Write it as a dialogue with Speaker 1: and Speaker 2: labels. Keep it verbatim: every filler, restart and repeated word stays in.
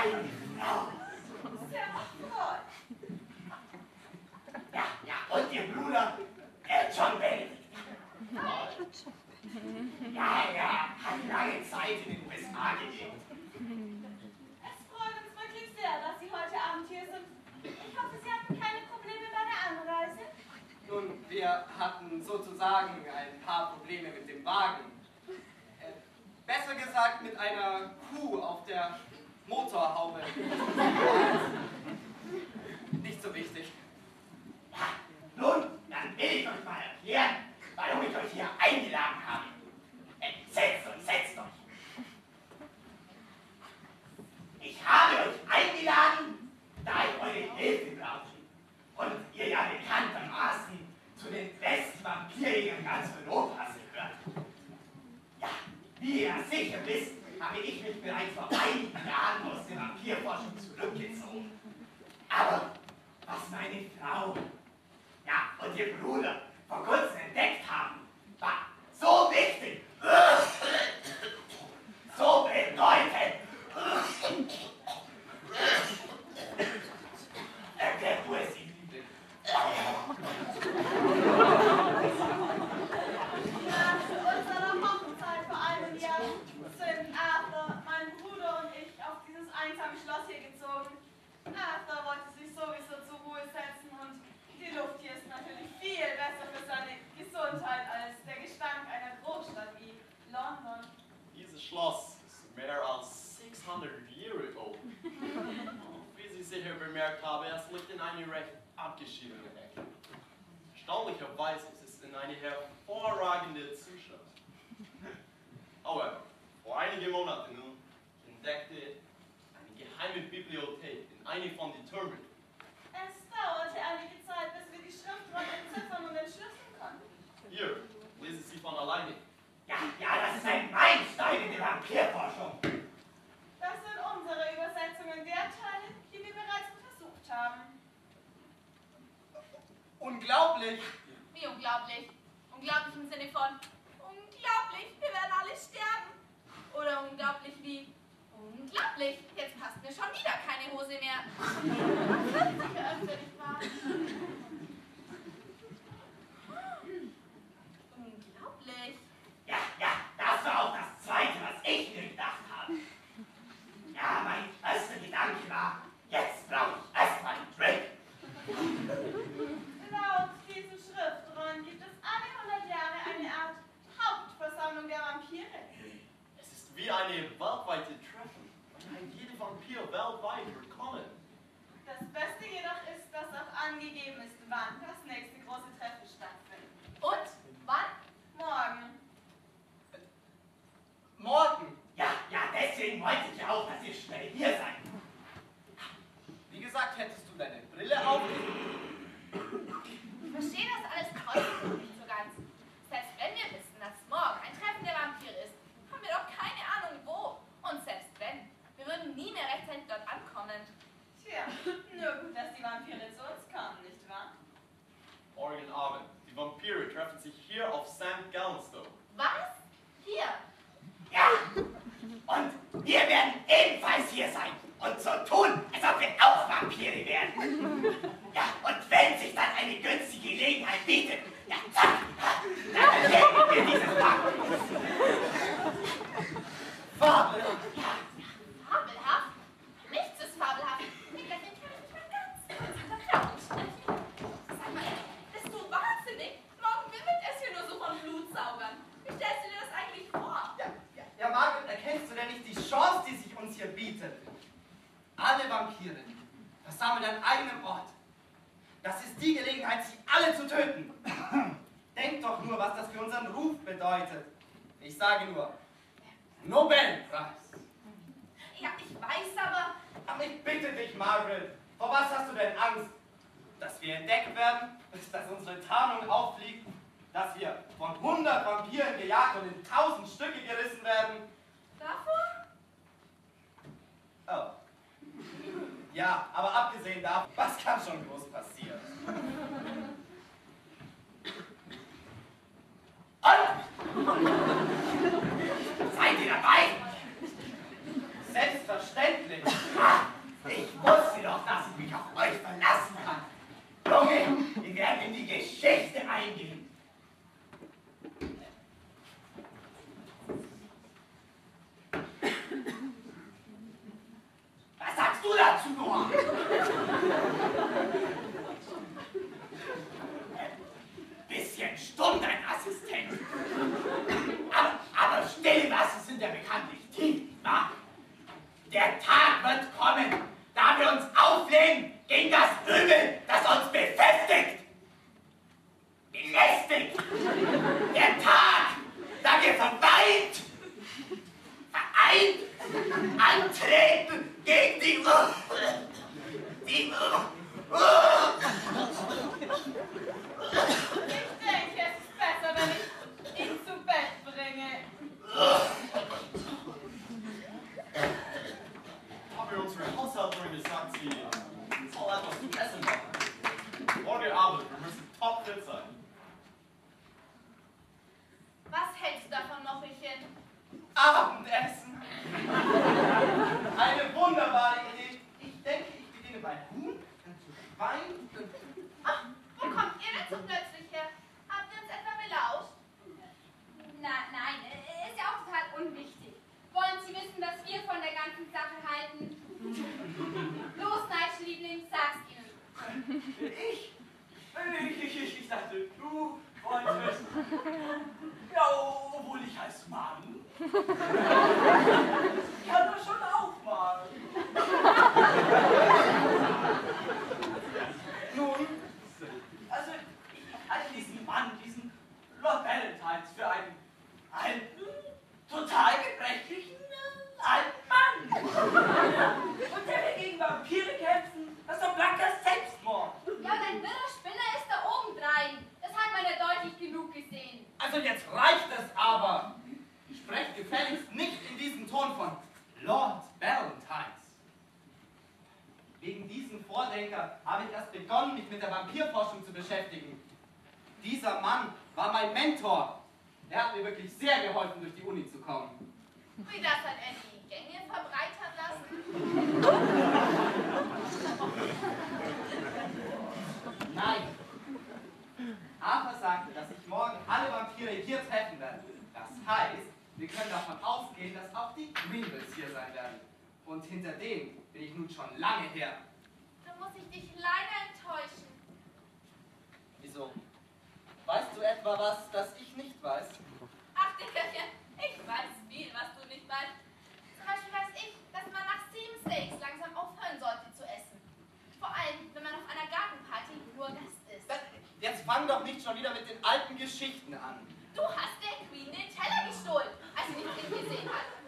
Speaker 1: meine Frau.
Speaker 2: Sehr wohl.
Speaker 1: Ja, ja, und Ihr Bruder, äh, John Benedict. Ja, ja, hat lange Zeit in den U S A gelebt.
Speaker 2: Es freut uns wirklich sehr, dass Sie heute Abend hier sind. Ich hoffe, Sie hatten keine Probleme bei der Anreise.
Speaker 3: Nun, wir hatten sozusagen ein paar Probleme mit dem Wagen. Äh, besser gesagt mit einer Kuh auf der Motorhaube. Nicht so wichtig.
Speaker 1: Ja, nun, dann will ich euch mal erklären, warum ich euch hier eingeladen habe. Äh, setzt euch, setzt euch. Ich habe euch eingeladen, da ich eure Hilfe brauche. Und ihr ja bekanntermaßen zu den besten Vampirjägern ganz Europas gehört. Ja, wie ihr sicher wisst, habe ich mich bereits vor einigen Jahren aus der Vampirforschung zurückgezogen. Aber was meine Frau, ja, und ihr Bruder vor kurzem entdeckt haben, war so wichtig, so bedeutend. Erklärt du es ihm, Liebling.
Speaker 2: Nach unserer Hochzeit vor einem Jahr sind Arthur, mein Bruder und ich auf dieses einsame Schloss hier gezogen. Arthur wollte sich sowieso zur Ruhe setzen und die Luft hier ist natürlich viel besser für seine Gesundheit als der Gestank einer Großstadt wie London.
Speaker 4: Dieses Schloss ist mehr als sechshundert Jahre alt. Wie Sie sicher bemerkt haben, es liegt in einer recht abgeschiedenen Ecke. Erstaunlicherweise ist es in einem hervorragenden Zustand. However, vor einigen Monaten nun entdeckte ich eine geheime Bibliothek in einem von den Türmen.
Speaker 2: Es dauerte einige Zeit, bis wir die Schriftrolle entziffern und entschlüsseln konnten.
Speaker 4: Hier, lesen Sie von alleine.
Speaker 1: Ja, ja, das ist ein Meilenstein in der Vampirforschung.
Speaker 2: Das sind unsere Übersetzungen der Teile, die wir bereits untersucht haben.
Speaker 3: Unglaublich!
Speaker 5: Wie unglaublich? Unglaublich im Sinne von unglaublich, wir werden alle sterben. Oder unglaublich wie unglaublich, jetzt passt mir schon wieder keine Hose mehr. Geöffnet, nicht wahr? Unglaublich.
Speaker 1: Ja, ja, das war auch das Zweite, was ich mir gedacht habe. Ja, mein erster Gedanke war, jetzt brauche ich erstmal einen Drink.
Speaker 2: Laut diesen Schriftrollen gibt es alle hundert Jahre eine Art Hauptversammlung der Vampire.
Speaker 4: Es ist wie eine weltweite Treffen. Ein jeder Vampir weltweit wird kommen.
Speaker 2: Das Beste jedoch ist, dass auch angegeben ist, wann das nächste große Treffen stattfindet.
Speaker 5: Und wann?
Speaker 2: Morgen.
Speaker 3: Morgen!
Speaker 1: Ja, ja, deswegen wollte ich ja auch, dass ihr schnell hier seid.
Speaker 3: Wie gesagt, hättest du deine Brille auf?
Speaker 5: Ich verstehe das alles trotzdem noch nicht so ganz. Selbst wenn wir wissen, dass morgen ein Treffen der Vampire ist, haben wir doch keine Ahnung wo. Und selbst wenn, wir würden nie mehr rechtzeitig dort ankommen.
Speaker 2: Tja, nur gut, dass die Vampire zu uns kommen, nicht wahr?
Speaker 4: Morgen Abend. Die Vampire treffen sich hier auf Sankt Gallenstow.
Speaker 5: Was? Hier?
Speaker 1: Ja, und wir werden ebenfalls hier sein und so tun, als ob wir auch Vampire wären. Ja, und wenn sich dann eine günstige Gelegenheit bietet, ja, zack, dann erleben wir dieses Parkhaus.
Speaker 3: Fabelhaft!
Speaker 5: Fabelhaft? Nichts ist fabelhaft. Ich kann mich mal ganz kurz in der Klappe sprechen. Sag mal, bist du wahnsinnig? Morgen wimmelt es hier nur so von Blutsaugern. Wie stellst du dir das eigentlich vor?
Speaker 3: Ja, ja, ja, Margaret, erkennst du denn nicht die Chance, die sich uns hier bietet? Alle Vampire versammelt an einem Ort. Das ist die Gelegenheit, sie alle zu töten. Denk doch nur, was das für unseren Ruf bedeutet. Ich sage nur, Nobelpreis.
Speaker 5: Ja, ich weiß aber...
Speaker 3: Aber ich bitte dich, Margaret, vor was hast du denn Angst? Dass wir entdeckt werden, dass unsere Tarnung auffliegt, dass wir von hundert Vampiren gejagt und in tausend Stücke gerissen werden?
Speaker 5: Davor?
Speaker 3: Oh. Ja, aber abgesehen davon, was kann schon groß passieren?
Speaker 1: Und? Seid ihr dabei?
Speaker 3: Selbstverständlich.
Speaker 1: Ah, dazu nur. Bisschen stumm, dein Assistent. Aber, aber stille Wasser sind ja bekanntlich tief, nicht wahr? Der Tag wird kommen, da wir uns auflehnen gegen das Übel, das uns befestigt. Belästigt. Der Tag, da wir verweint, vereint, antreten gegen die Ur... Die Ur...
Speaker 2: Ich denke, es ist besser, wenn ich ihn zu Bett bringe.
Speaker 4: Aber unsere Haushälterin sagt, sie soll etwas zu essen machen. Morgen Abend, wir müssen topfit sein.
Speaker 5: Was hältst du davon, Moppelchen?
Speaker 3: Abendessen. Eine wunderbare Idee. Ich denke, ich beginne bei Huhn, dann zu Schwein.
Speaker 5: Ach, wo kommt ihr denn so plötzlich her? Habt ihr uns etwa belauscht?
Speaker 6: Na, nein, ist ja auch total unwichtig. Wollen Sie wissen, was wir von der ganzen Sache halten? Los, Neitschliebling, sag's ihnen.
Speaker 1: Ich? Ich, ich, ich, ich dachte, du wolltest... Ja, obwohl ich als Mann... kann das schon auch mal. Nun, also ich halte diesen Mann, diesen Lord Valentines für einen alten, total gebrechlichen äh, alten Mann. Und der will gegen Vampire kämpfen, das ist doch blanker Selbstmord.
Speaker 6: Ja, und ein wirrer Spinner ist da obendrein. Das hat man ja deutlich genug gesehen.
Speaker 3: Also jetzt reicht es aber. Sprecht gefälligst nicht in diesem Ton von Lord Valentines. Wegen diesem Vordenker habe ich erst begonnen, mich mit der Vampirforschung zu beschäftigen. Dieser Mann war mein Mentor. Er hat mir wirklich sehr geholfen, durch die Uni zu kommen.
Speaker 5: Wie das hat er die Gänge verbreitern lassen?
Speaker 3: Nein. Arthur sagte, dass ich morgen alle Vampire hier treffen werde. Das heißt, wir können davon ausgehen, dass auch die Greenvilles hier sein werden. Und hinter dem bin ich nun schon lange her.
Speaker 5: Da muss ich dich leider enttäuschen.
Speaker 3: Wieso? Weißt du etwa was, das ich nicht weiß?
Speaker 5: Ach, Dickerchen, ich weiß viel, was du nicht weißt. Zum Beispiel weiß ich, dass man nach sieben Steaks langsam aufhören sollte zu essen. Vor allem, wenn man auf einer Gartenparty nur Gast ist.
Speaker 3: Das, jetzt fang doch nicht schon wieder mit den alten Geschichten an.
Speaker 5: Du hast der Queen den Teller gestohlen, als sie nicht in gesehen hat.